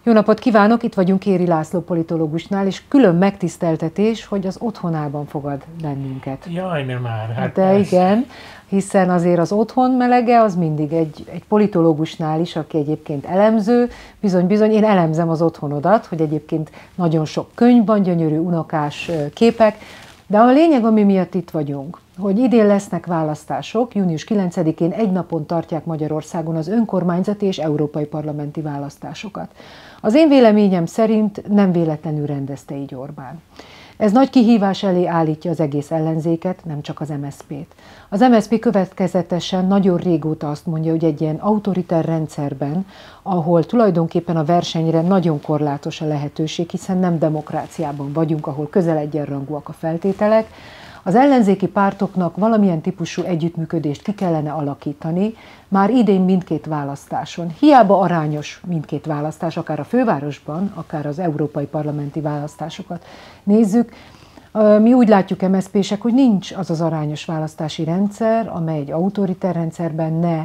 Jó napot kívánok! Itt vagyunk Kéri László politológusnál, és külön megtiszteltetés, hogy az otthonában fogad bennünket. Jaj, nem már. Hát de igen, hiszen azért az otthon melege az mindig egy politológusnál is, aki egyébként elemző, bizony én elemzem az otthonodat, hogy egyébként nagyon sok könyv van, gyönyörű unokás képek, de a lényeg, ami miatt itt vagyunk, hogy idén lesznek választások, június 9-én egy napon tartják Magyarországon az önkormányzati és európai parlamenti választásokat. Az én véleményem szerint nem véletlenül rendezte így Orbán. Ez nagy kihívás elé állítja az egész ellenzéket, nem csak az MSZP-t. Az MSZP következetesen nagyon régóta azt mondja, hogy egy ilyen autoriter rendszerben, ahol tulajdonképpen a versenyre nagyon korlátos a lehetőség, hiszen nem demokráciában vagyunk, ahol közel egyenrangúak a feltételek, az ellenzéki pártoknak valamilyen típusú együttműködést ki kellene alakítani, már idén mindkét választáson. Hiába arányos mindkét választás, akár a fővárosban, akár az európai parlamenti választásokat nézzük. Mi úgy látjuk MSZP-sek, hogy nincs az az arányos választási rendszer, amely egy autoriter rendszerben ne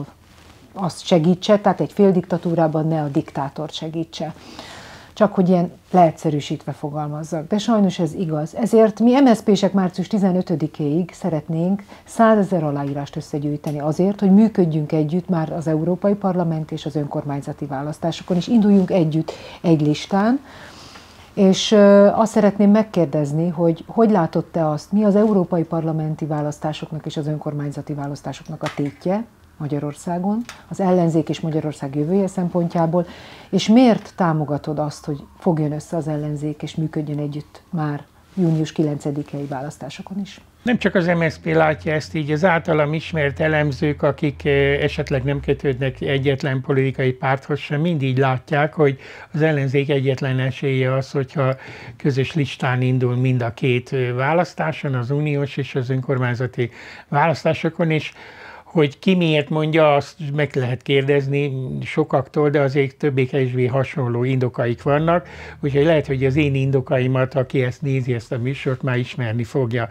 azt segítse, tehát egy féldiktatúrában ne a diktátort segítse. Csak hogy ilyen leegyszerűsítve fogalmazzak. De sajnos ez igaz. Ezért mi MSZP-sek március 15-éig szeretnénk 100 000 aláírást összegyűjteni azért, hogy működjünk együtt már az Európai Parlament és az önkormányzati választásokon, és induljunk együtt egy listán. És azt szeretném megkérdezni, hogy látod te azt, mi az európai parlamenti választásoknak és az önkormányzati választásoknak a tétje Magyarországon, az ellenzék és Magyarország jövője szempontjából, és miért támogatod azt, hogy fogjon össze az ellenzék és működjön együtt már június 9-i választásokon is? Nem csak az MSZP látja ezt így, az általam ismert elemzők, akik esetleg nem kötődnek egyetlen politikai párthoz sem, mindig látják, hogy az ellenzék egyetlen esélye az, hogyha közös listán indul mind a két választáson, az uniós és az önkormányzati választásokon, és hogy ki miért mondja, azt meg lehet kérdezni sokaktól, de azért többé-kevésbé hasonló indokaik vannak, úgyhogy lehet, hogy az én indokaimat, aki ezt nézi, ezt a műsort, már ismerni fogja.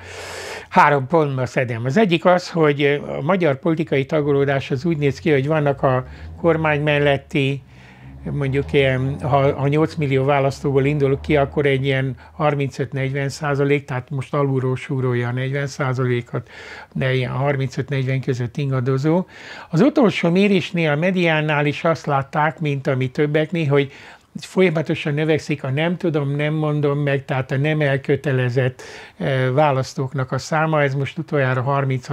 3 pontba szedem. Az egyik az, hogy a magyar politikai tagolódás az úgy néz ki, hogy vannak a kormány melletti, mondjuk ilyen, ha 8 millió választóból indulok ki, akkor egy ilyen 35-40%, tehát most alulról súrolja a 40%-ot, de ilyen 35-40 között ingadozó. Az utolsó mérésnél, a mediánnál is azt látták, mint ami többeknél, hogy folyamatosan növekszik a nem tudom, nem mondom meg, tehát a nem elkötelezett választóknak a száma, ez most utoljára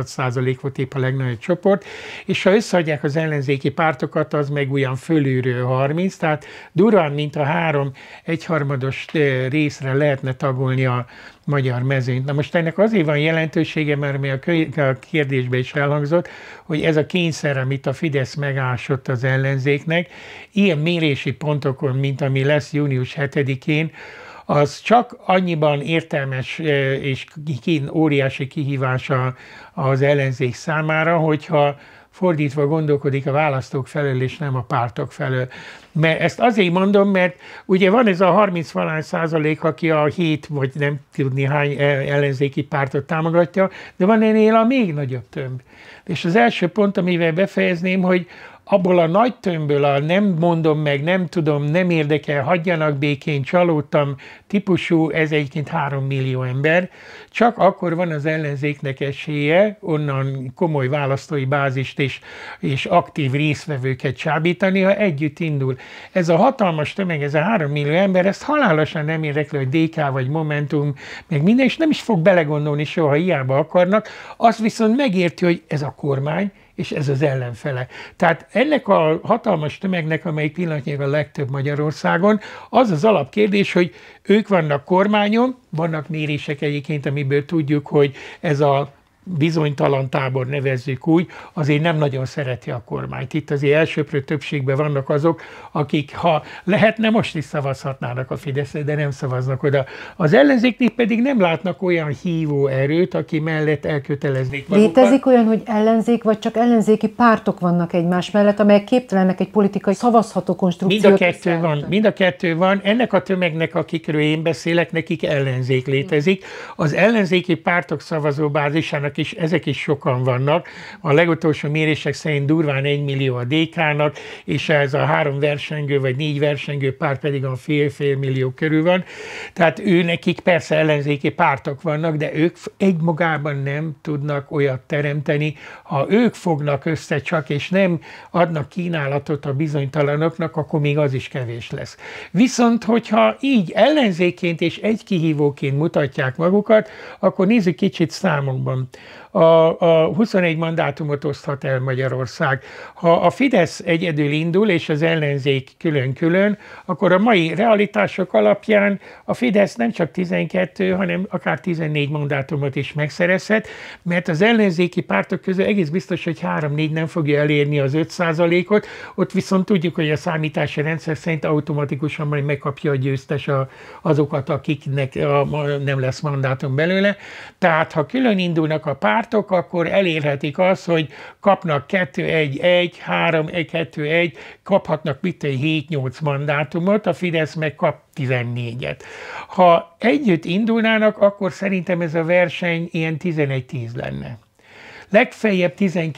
36% volt épp a legnagyobb csoport, és ha összeadják az ellenzéki pártokat, az meg ugyan fölülről 30, tehát durván, mint a 3 egyharmados részre lehetne tagolni a magyar mezőnyt. Na most ennek azért van jelentősége, mert mi a kérdésben is elhangzott, hogy ez a kényszer, amit a Fidesz megásott az ellenzéknek, ilyen mérési pontokon, mint ami lesz június 7-én, az csak annyiban értelmes és óriási kihívása az ellenzék számára, hogyha fordítva gondolkodik a választók felől, és nem a pártok felől. Mert ezt azért mondom, mert ugye van ez a 30-valány%, aki a 7 vagy nem tudni hány ellenzéki pártot támogatja, de van ennél a még nagyobb tömb. És az első pont, amivel befejezném, hogy abból a nagy tömbből, a nem mondom meg, nem tudom, nem érdekel, hagyjanak békén, csalódtam típusú, ez egyébként 3 millió ember, csak akkor van az ellenzéknek esélye onnan komoly választói bázist és aktív résztvevőket csábítani, ha együtt indul. Ez a hatalmas tömeg, ez a 3 millió ember, ezt halálosan nem érdekli, hogy DK vagy Momentum, meg minden, és nem is fog belegondolni soha, hiába akarnak, azt viszont megérti, hogy ez a kormány, és ez az ellenfele. Tehát ennek a hatalmas tömegnek, amelyik pillanatnyilag a legtöbb Magyarországon, az az alapkérdés, hogy ők vannak kormányon, vannak mérések egyébként, amiből tudjuk, hogy ez a bizonytalan tábor, nevezzük úgy, azért nem nagyon szereti a kormányt. Itt azért elsőprő többségben vannak azok, akik, ha lehetne, most is szavazhatnának a Fideszre, de nem szavaznak oda. Az ellenzéknél pedig nem látnak olyan hívó erőt, aki mellett elköteleznék magukat. Létezik olyan, hogy ellenzék, vagy csak ellenzéki pártok vannak egymás mellett, amelyek képtelenek egy politikai szavazható konstrukciót? Mind a kettő van. Ennek a tömegnek, akikről én beszélek, nekik ellenzék létezik. Az ellenzéki pártok szavazóbázisának is, ezek is sokan vannak. A legutolsó mérések szerint durván 1 millió a DK-nak, és ez a 3 versengő vagy 4 versengő párt pedig a fél millió körül van. Tehát nekik persze ellenzéki pártok vannak, de ők egymagában nem tudnak olyat teremteni, ha ők fognak össze csak, és nem adnak kínálatot a bizonytalanoknak, akkor még az is kevés lesz. Viszont, hogyha így ellenzékként és egy kihívóként mutatják magukat, akkor nézzük kicsit számokban. A 21 mandátumot oszthat el Magyarország. Ha a Fidesz egyedül indul, és az ellenzék külön-külön, akkor a mai realitások alapján a Fidesz nem csak 12, hanem akár 14 mandátumot is megszerezhet, mert az ellenzéki pártok közül egész biztos, hogy 3-4 nem fogja elérni az 5%-ot, ott viszont tudjuk, hogy a számítási rendszer szerint automatikusan majd megkapja a győztes azokat, akiknek nem lesz mandátum belőle. Tehát, ha külön indulnak a pártok, akkor elérhetik azt, hogy kapnak 2-1-1, 3-2-1, kaphatnak 7-8 mandátumot, a Fidesz meg kap 14-et. Ha együtt indulnának, akkor szerintem ez a verseny ilyen 11-10 lenne. Legfeljebb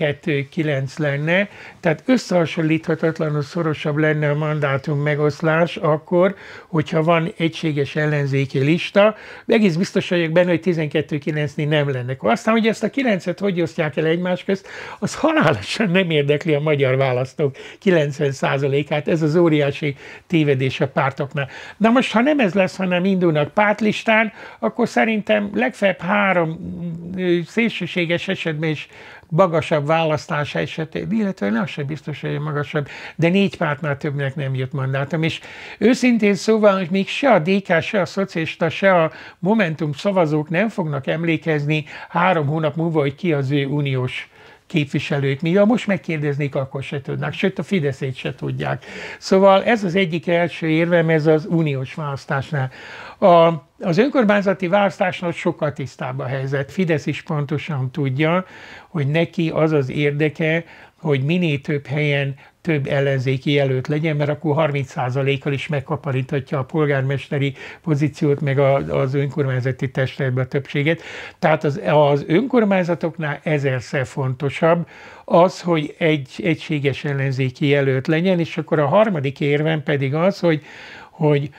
12-9 lenne, tehát összehasonlíthatatlanul szorosabb lenne a mandátum megoszlás akkor, hogyha van egységes ellenzéki lista, egész biztos vagyok benne, hogy 12-9-nél nem lenne. Aztán, hogy ezt a 9-et hogy osztják el egymás közt, az halálosan nem érdekli a magyar választók 90%-át, ez az óriási tévedés a pártoknál. Na most, ha nem ez lesz, hanem indulnak pártlistán, akkor szerintem legfeljebb 3 szélsőséges esetben is magasabb választás esetén, illetve nem sem biztos, hogy magasabb, de 4 pártnál többnek nem jött mandátum. És őszintén szóval, hogy még se a DK, se a szocialista, se a Momentum szavazók nem fognak emlékezni 3 hónap múlva, hogy ki az ő uniós képviselők, mi most megkérdeznék, akkor se tudnak, sőt a Fideszét se tudják. Szóval ez az egyik első érvem, ez az uniós választásnál. Az önkormányzati választásnál sokkal tisztább a helyzet. Fidesz is pontosan tudja, hogy neki az az érdeke, hogy minél több helyen több ellenzéki jelölt legyen, mert akkor 30%-kal is megkaparíthatja a polgármesteri pozíciót, meg az önkormányzati testületbe a többséget. Tehát az önkormányzatoknál 1000-szer fontosabb az, hogy egy egységes ellenzéki jelölt legyen, és akkor a harmadik érvem pedig az, hogy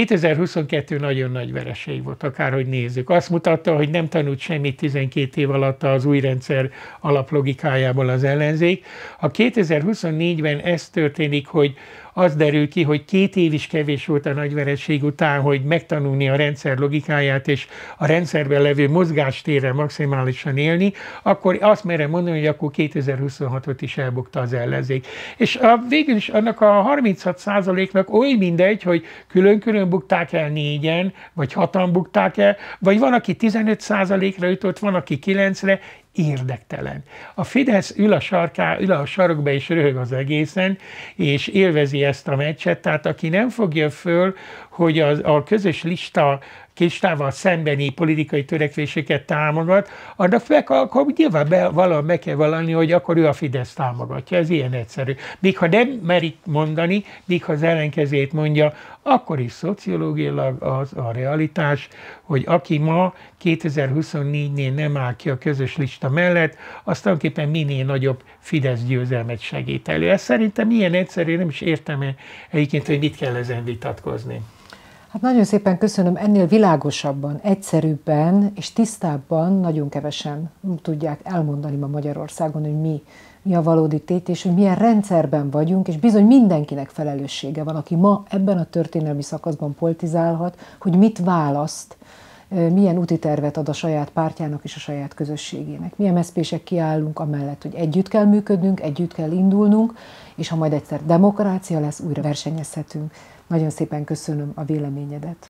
2022 nagyon nagy vereség volt, akárhogy nézzük. Azt mutatta, hogy nem tanult semmit 12 év alatt az új rendszer alaplogikájából az ellenzék. Ha 2024-ben ez történik, hogy az derül ki, hogy 2 év is kevés volt a nagy vereség után, hogy megtanulni a rendszer logikáját és a rendszerben levő mozgástérrel maximálisan élni, akkor azt merem mondani, hogy akkor 2026-ot is elbukta az ellenzék. És végül is annak a 36%-nak oly mindegy, hogy külön-külön bukták el 4-en, vagy 6-an bukták el, vagy van, aki 15%-ra jutott, van, aki 9-re, érdektelen. A Fidesz ül a sarokba és röhög az egészen, és élvezi ezt a meccset, tehát aki nem fogja föl, hogy a közös listával szembeni politikai törekvéseket támogat, annak akkor nyilván valahol meg kell valani, hogy akkor ő a Fidesz támogatja. Ez ilyen egyszerű. Még ha nem merik mondani, még ha az ellenkezőjét mondja, akkor is szociológiailag az a realitás, hogy aki ma 2024-nél nem áll ki a közös lista mellett, az tulajdonképpen minél nagyobb Fidesz győzelmet segít elő. Ez szerintem ilyen egyszerű, nem is értem egyébként, hogy mit kell ezen vitatkozni. Hát nagyon szépen köszönöm, ennél világosabban, egyszerűbben és tisztábban nagyon kevesen tudják elmondani ma Magyarországon, hogy mi a valódi tét, és hogy milyen rendszerben vagyunk, és bizony mindenkinek felelőssége van, aki ma ebben a történelmi szakaszban politizálhat, hogy mit választ, milyen úti tervet ad a saját pártjának és a saját közösségének. Mi MSZP-sek kiállunk amellett, hogy együtt kell működnünk, együtt kell indulnunk, és ha majd egyszer demokrácia lesz, újra versenyezhetünk. Nagyon szépen köszönöm a véleményedet.